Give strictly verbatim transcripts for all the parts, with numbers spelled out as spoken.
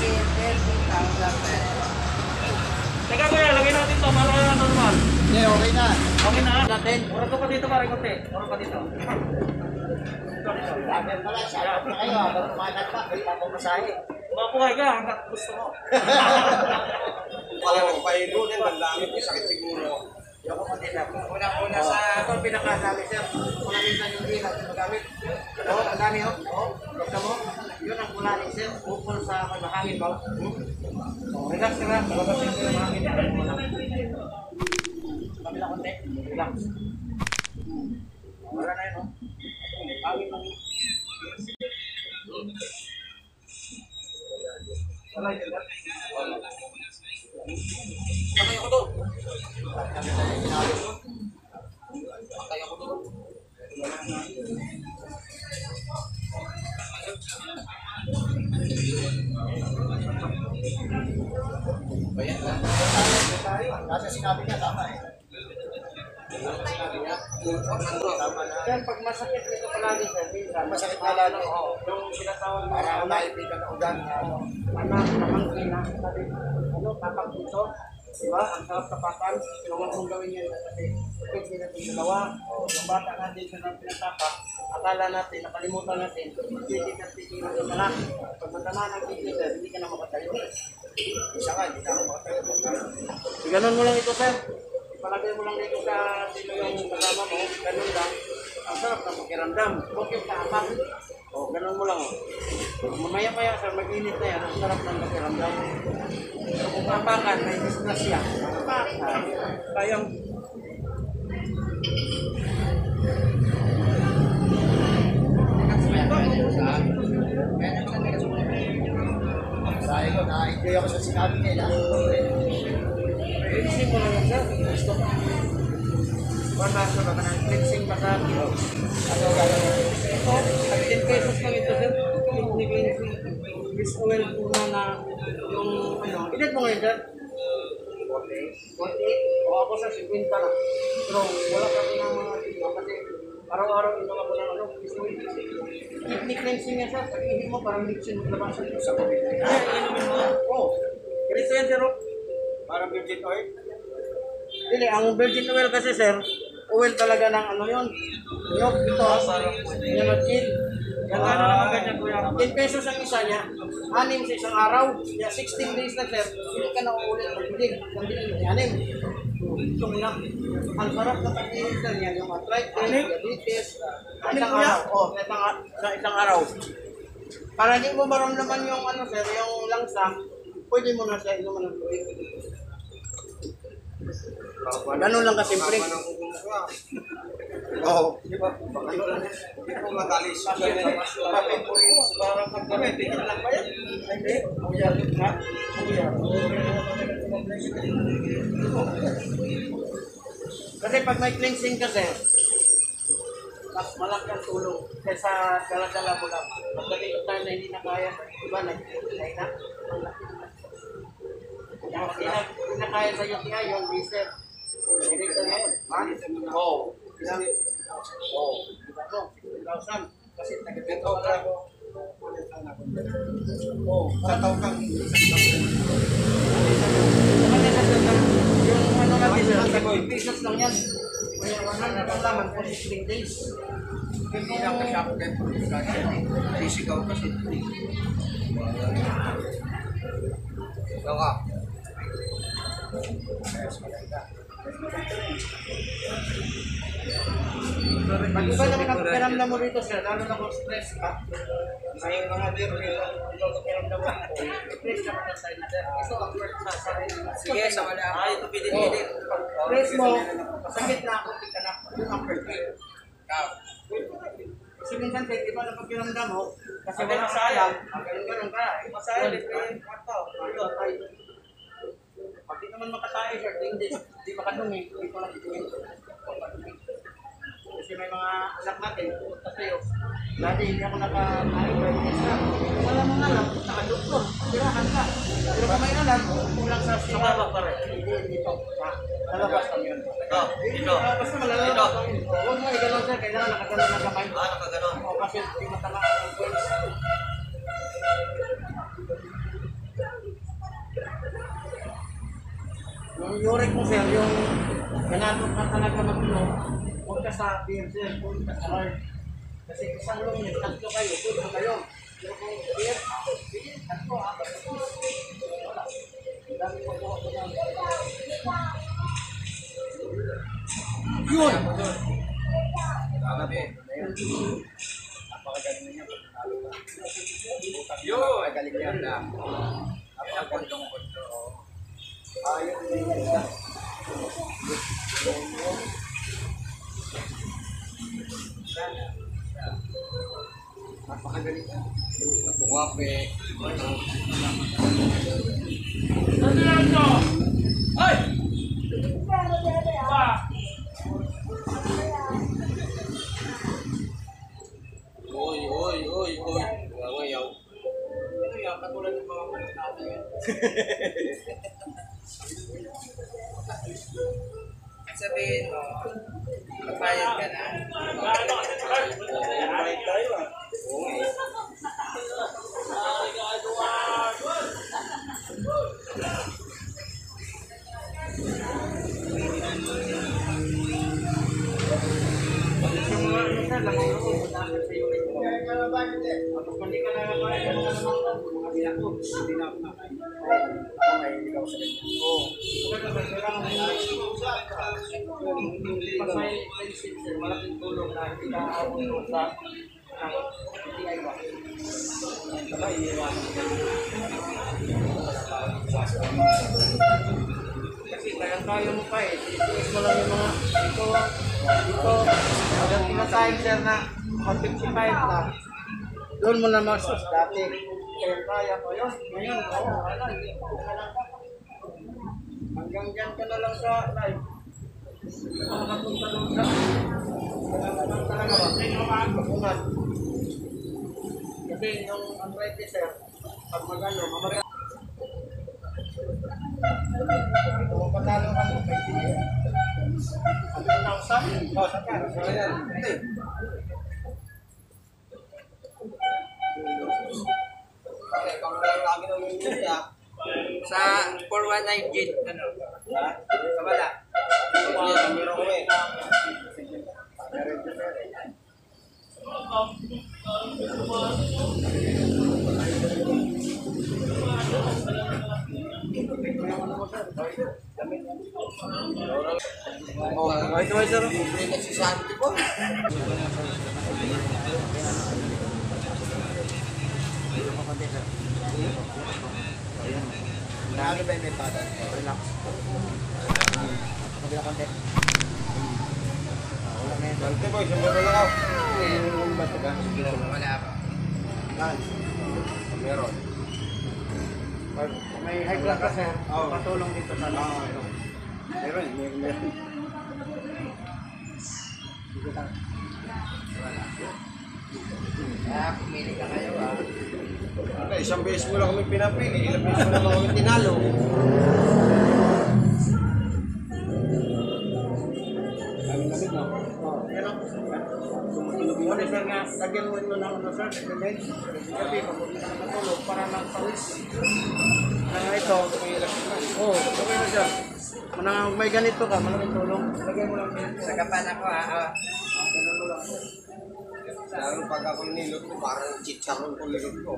thirty thousand pesos. Teka kuya, lagay natin ito para normal. Hindi, okay na. Okay na. Natin. Oras ko pa dito pare konti. Oras pa dito. Sabi pala, shout na kayo. Habang kumanan pa, may papamasahe. Mabuhay ka hanggat gusto mo. Wala kang pahigo, di ba? Langit yung sakit siguro. Yung ako kanina. Una-una sa ito, pinaka-dami sir. Kung minsan yung dilat na magamit. Oo, ang dami ho. Oo, gusto mo. Yun ang kulani sir. Bukol sa mahangin ba? Relax ka lang. Babasin ko yung mahangin. Kabila konti. Relax. Wala na yun ho. Hangin lang yun. Wala yun. Patay ako doon. Patay ako doon. Bayan lang. Kasi sinabi niya tama eh. Sinabi niya. Tama na. Yan, pag masakit nito palagi sir, minsan. Masakit na lalo. Yung sinatawag mo. Para naibigan na ugan. Anak, namangkin na. Sabi, ano, tapak dito. Diba? Ang sarap tapakan. Kailangan kong gawin yan kasi pwede din natin dalawa. Yung bata natin sa nang pinatapak, akala natin, nakalimutan natin, pwede ka titignan yung anak. Pag matama ng kidney sir, hindi ka na makatayo. Isa ka, hindi na ako makatayo. Ganon mo lang ito sir. Palagay mo lang dito sa sino yung kasama mo, ganun lang. Ang sarap na pakiramdam. Huwag yung tapak. O, ganun mo lang. Mamaya pa yan sir, mag-init na yan. Ang sarap ng pakiramdam. So, kung papakan, may disgrasya. Papakan. Kayang... Sabi ko, na-enjoy ako sa sinabi nila. Cleansing mo lang sir. Gusto ko. One baso ba ka ng cleansing ba sa kilo? Ano gagawin? Ito, ten pesos lang ito sir. Kidney cleansing. This oil po na na yung ano. Edit mo ngayon sir? forty-eight? O ako sa fifty na. Pero wala ka rin ng mga dito kasi araw-araw ito ka po ng ano. Kidney cleansing niya sir. Pag-ihip mo parang mixin mo labasan sa COVID. Ay, inumin mo. Oo. Ganito yan sir. Parang virgin oil? Dili, ang virgin oil kasi sir, oil talaga ng ano yun. Yung ito, yung mag-chill. Yan ano naman ganyan kuya. ten pesos ang isa niya, anim sa isang araw. Kaya sixteen days na sir, hindi ka na uulit mag-bilig. Hindi ka anim. Ito lang. Ang sarap na pag-inig sir niya, yung arthritis, diabetes, sa isang araw. O, sa isang araw. Para hindi mo maramdaman yung ano sir, yung langsa, pwede mo na siya inuman ng tuwing. Ganun lang kasimple. Oo. Di ba? Hindi ko matalis. Parang pagkamit, hindi lang ba yan? Hindi. Uyar na. Uyar. Kasi pag may cleansing kasi, mas malaki ang tulong kaysa dala-dala mo lang. Pagdating yung time na hindi na kaya, diba, nag-kaya na. Yung pinakaya sa U T I, yung reset. Reset na yun. Ha? Oo. Ilang? Oo. Diba to? sixty thousand. Kasi nag-dito ka lang. Oo. Sa taon kang isang taon. Yung ano natin, fifty pesos lang yan. Kaya one hundred ang laman for sixteen days. Hindi lang kasi ako kahit physical kasi. Ikaw ka. Pag iba naman ang pakiramdam mo rito sir, lalo na kung stress ka, may mga beer rito, ito ang pakiramdam mo rito, stress ka pa sa side sir. Ito ang work sa sarili. Sige, sa wala. Ay, ito pinili. Stress mo, masakit na ako, tika na, yun ang perfect. Kasi minsan sir, iba na pakiramdam mo, kasi wala ka alam, ganun-ganun ka. Masaya, libre yung kwarto. Pag di naman makatayo sir, hindi, hindi makadumi, hindi ko lang ituwin. Kasi may mga anak natin, pumunta sa'yo. Dati hindi ako naka-diabetes na. Wala mong alam, naka-doktor, tirahan ka. Pero kung may alam, kulang sa sila. Sumabak pa rin. Hindi, dito. Lalabas lang yun. Ito, dito. Basta malalabas lang yun. Huwag mo igalaw sir, kailangan nakaganon na kamay. Ah, nakaganon. O kasi hindi matama ang points. Ang yurik mo sir, yung ganadot na talaga mag-low, huwag ka sa beer sir, huwag ka sa hard. Kasi isang long yun, tatlo kayo, tulong kayo. Pero kung beer, beer, tatlo, apat, wala. Ang dami mo po ako ng... Yun! Napakagaling niya. Yun! Napakagaling niya na. Napakagandong kondo. Ayun din niya. Napakagaling niya. Tuwape. Ano yan to? Ay! Pa! Uy, uy, uy, uy. Ngayaw. Ano yan? Katulad ng mga malit natin yan. Sabihin mo, magbayad ka na. Bayad tayo ah. Oo eh. Yung mga ano sir, lamang loob, dapat sa yurik mo. Kapag hindi ka na nakain, ano na naman, mga bilang ko, hindi na ako nakain. Ako may ikaw sa ganyan. Oo. Pag may medicine sir, malaking tulong na hindi ka ako sa hindi ay ba. Saka iiwanan ka. Kasi kaya-kaya mo pa eh. Itiis mo lang yung mga dito, dito. Hanggang tinatayang sir na mga fifty-five na. Doon mo na masus dati. Kaya-kaya ko yun. Ngayon, oo, wala. Hindi ko kailangan ka. Hanggang dyan ka na lang sa live. Makakapunta lang sa kailangan talaga ba? Papungan. Kasi yung arthritis sir, pag magano, mamagal. Kung patalo ka mo, may tingin. Ano yung nausan? O, saka. Ayan. Hindi. Okay, kung meron lagi ng hindi ah. Sa four one nine gin, ano? Ha? Sa wala. Ayan, meron ko eh. Meron ko sir. Oh, Wait, wait, sir. hindi na si Santi po. Lagi ba yung may pattern? Relax. Kabila konti. Wala na yun. Santi boy, sumber na lang ako. Yung ba ito ba? Wala pa. Ah, Meron. pag may high blood ka sir, Oo. patulong dito sa lang. Ah, meron. Meron, meron, meron. Dito tayo. Kaya pumili ka kayo ah. Wala, isang beses mo lang kami pinapili. Ilang beses mo lang kami tinalo. Lamig-lamig no? Oo. Yan o. Tumutulog yun. Ano sir nga, lagyan mo ito ng ano sir, recommend. Gabi, pag-uwi ka na matulog para magpawis. Na ito, oo, okay na siya. Manang may ganito ka, malaking tulong. Lagyan mo lang yan. Sa kapan ako ah. Oh. Ganun mo lang. Lalo pag ako nilot ko, parang chicharon ko lilot ko.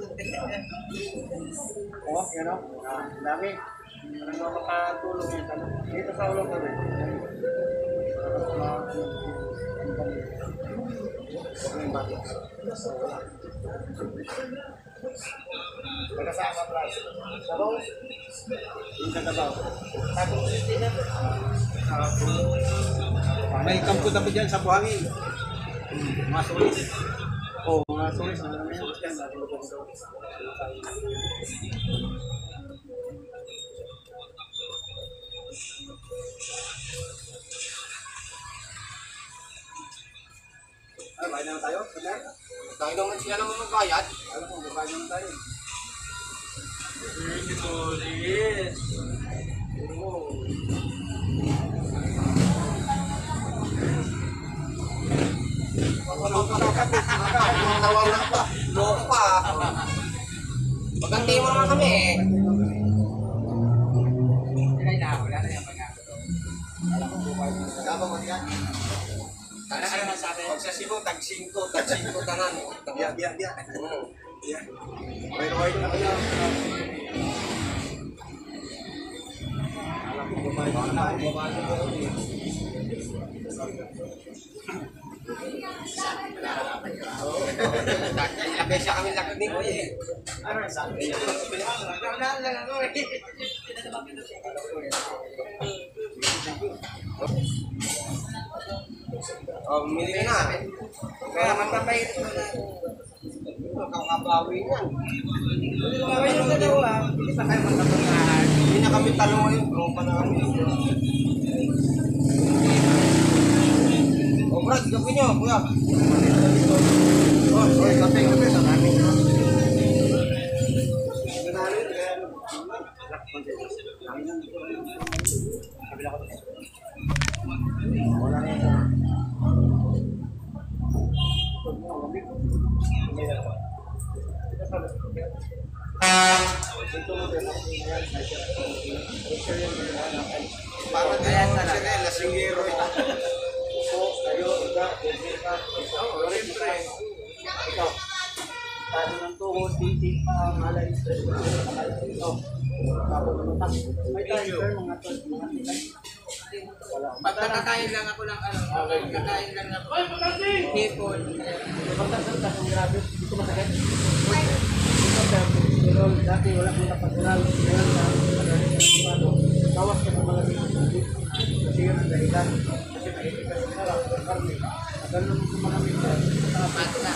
Oo, yan o. Ah, ang dami. Parang mga makatulong yan. Ano? Dito sa ulo ko rin. Para sa mga huwag na yung bati. Magkasama plus. Sabaw. Yung katabaw. Tapos hindi na. May kampo tabi dyan sa buhangin. Mga sulis. Oo, mga sulis. Ano naman yan? Yan, dati ko dito. Ano, bayad naman tayo? Tayo naman sila naman magbayad. Alam mo, babae naman tayo. Sulis. Nawawala pa. Loko pa. Magganti mo naman kami eh. Kaya na, wala na Ano ano masabi? Pag sa Cebu, tag singko, tag singko tanan. Biya, biya, biya. Oo. Biya. Wait, wait. Ako na. Alam ko bumalik na ako. Bumalik ko. Ilang beses kami lakad ni Kuya eh. Ano yung sabi? Wala lang ako eh. Oh, mili ka na. Kaya magpapait mo na. Kakabawi yan. Kaya yung dalawa, hindi pa kayo magkapangahan. Hindi na kami talo ngayon. Tropa na kami. Oh, Brad, gawin nyo, Kuya. Oh, sorry, kape, kape sa namin. Wala na ito. Para din Ayan ako talaga. sila, lasinggero. Upo, kayo, iba, iba, Oo, siyempre. ikaw. Talo ng tuhod, titik, pa, malay, stress, ito. Tapos lutak. May time, sir, mga tol, mga tilay. Wala. Pag nakakain lang ako ng ano, nakakain lang ako. Hipon. Pagkakas ng grabe, dito masakit. Pero dati wala kong napatural. Ngayon na, ano, bawas ka ng mga dito. Kasi yun ang dahilan. Kasi mahilig ka sa sarap, sa karne. Ganun mo mga mito. Mat na.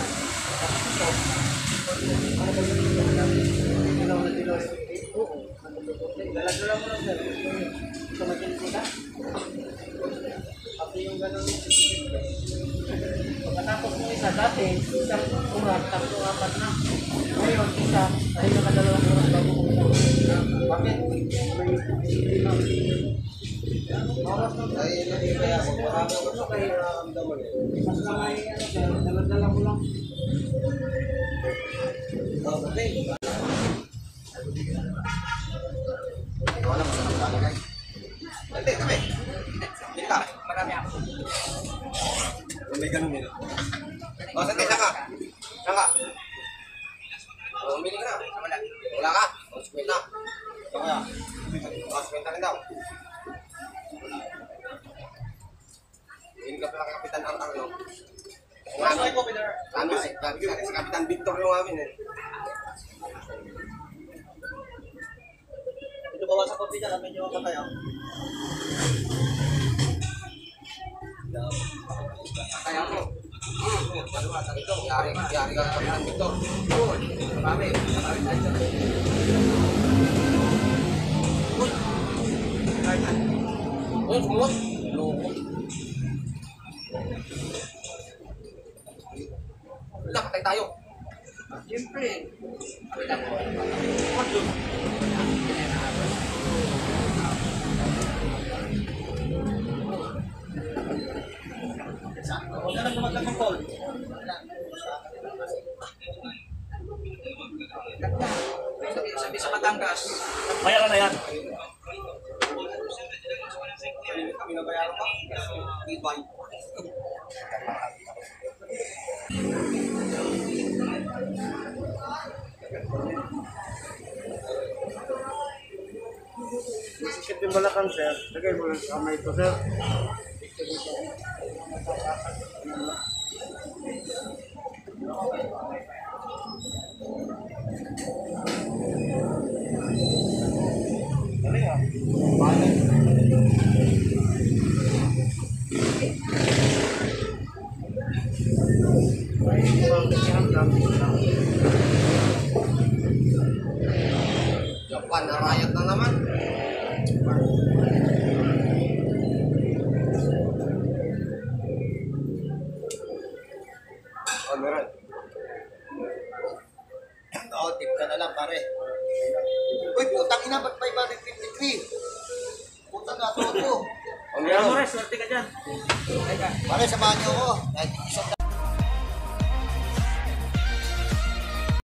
Ano ba yung mga namin? Tilaw na tilaw. Oo. Dala-dala mo lang, sir. Ito makinig Pati yung ganun. Pagkatapos mo isa, dati, isang urat, tatlo, apat na. Ngayon, isa, dahil nakadalawang oras bago kumita. Bakit? May lima. Oras na ba? Ay, hindi kaya ako. Marami ako Ano kaya naramdaman eh? Mas na may, ano, sir, dala-dala ko lang. Oh, okay. Wala mo sa talagay. Hindi, kami. Hindi ka. Marami ako. May ganun yun. O, sante, saka. Saka. O, umili ka na. Wala. Wala ka? O, skwenta. Saka. O, skwenta rin daw. Hindi ka pala kapitan ang ang, no? Masakay ko, Peter. Ano, si, si, si Kapitan Victor yung amin eh. Ito bawa sa kopi dyan, kami nyo matay ah. Kaya mo. Ito, yari, yari ka Kapitan Victor. Marami. Uy, sumunod. Loko. Wala, patay tayo. Siyempre. Wala ko. Huwag na lang tumaglag ng call. Sabi, sabi sa Batangas. Kaya ka na yan. Binabayaran ka? Ibay. Isip yung balakang, sir. Lagay mo lang sa kamay ito, sir. Dali ah. Balik. May isang kasihan lang. Japan, narayat na naman. Oh, meron. Oo, tip ka na lang, pare. Uy, putang ina, ba't five hundred fifty-three? Putang nga, toto. Oh, Kaya mo meron. rin, swerte ka dyan. Pare, samahan niyo ako. Kahit isang